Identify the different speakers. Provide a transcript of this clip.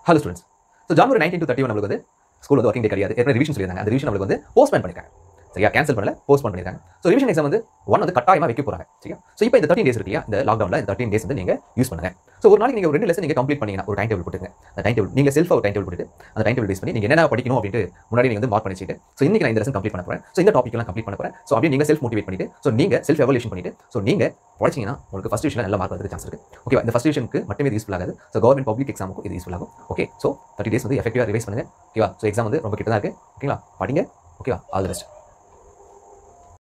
Speaker 1: Hello students. So January 19 to 31 நமக்கு வந்து school வந்து ஒர்க்கிங் டே கிடையாது. ஏற்கனவே ரிவிஷன் சொல்லியிருந்தாங்க. அந்த ரிவிஷன் நமக்கு வந்து போஸ்ட்போன் பண்ணிருக்காங்க. சரியா? கேன்சல் பண்ணல, போஸ்ட்போன் பண்ணிருக்காங்க. ஸோ ரிவிஷன் எக்ஸாம் வந்து வந்து கட்டாயமா வைக்க போறாங்க. சரியா? ஸோ இப்போ இந்த 13 டேஸ் இருக்கு இல்லையா? இந்த லாக்டவுன்ல இந்த 13 டேஸ் வந்து நீங்க யூஸ் பண்ணுங்க. ஸோ ஒரு நாளைக்கு நீங்க ஒரு 2 லெசன் நீங்க கம்ப்ளீட் பண்ணீங்கன்னா ஒரு டைம் டேபிள் போட்டுங்க. அந்த டைம் டேபிள் நீங்க செல்ஃபா ஒரு டைம் டேபிள் போட்டுட்டு அந்த டைம் டேபிள் பேஸ் பண்ணி நீங்க என்ன படிக்கணும் அப்படினு முன்னாடி நீங்க வந்து மார்க் பண்ணி வச்சிட்டு ஸோ இன்னைக்கு நான் இந்த லெசன் கம்ப்ளீட் பண்ண போறேன். ஸோ இந்த டாபிக் எல்லாம் கம்ப்ளீட் பண்ண போறேன். ஸோ அப்படியே நீங்க செல்ஃப் மோட்டிவேட் பண்ணிட்டு ஸோ நீங்க செல்ஃப் எவல்யூஷன் பண்ணிட்டு ஸோ நீங்க படிச்சீங்கன்னா உங்களுக்கு ஃபர்ஸ்ட் டிவிஷன்ல நல்ல மார்க் வரதுக்கு சான்ஸ் இருக்கு. ஓகேவா? இந்த ஃபர்ஸ்ட் டிவிஷனுக்கு மட்டுமே இது யூஸ்ஃபுல் ஆகாது. ஸோ கவர்மெண்ட் பப்ளிக் எக்ஸாமுக்கு இது யூஸ்ஃபுல் ஆகும். ஓகே, ஸோ 30 டேஸ் வந்து எஃபெக்டிவா ரிவைஸ் பண்ணுங்க. ஓகேவா? ஸோ எக்ஸாம் வந்து ரொம்ப கிட்ட தான் இருக்கு. ஓகேங்களா? படிங்க. ஓகேவா? All the best.